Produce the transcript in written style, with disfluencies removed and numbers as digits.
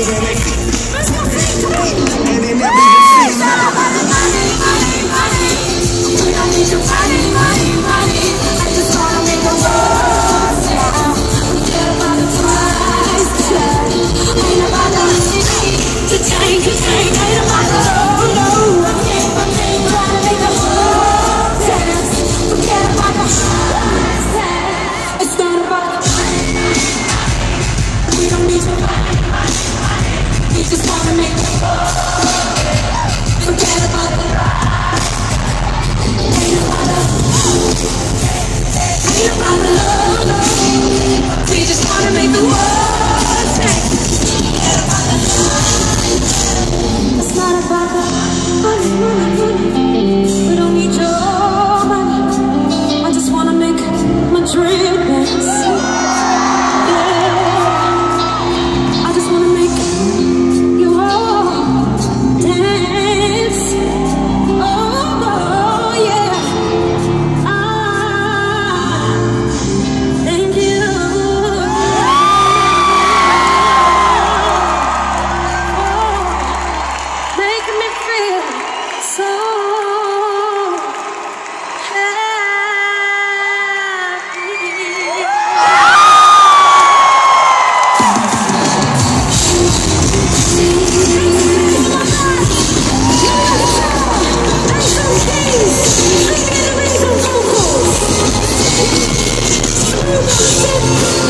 And they never even seen just wanna make it forget about it. Ain't about the love. We just wanna make the world take. Forget about the love. It's not about the money. We don't need your money. I just wanna make Madrid dance. We'll be right back.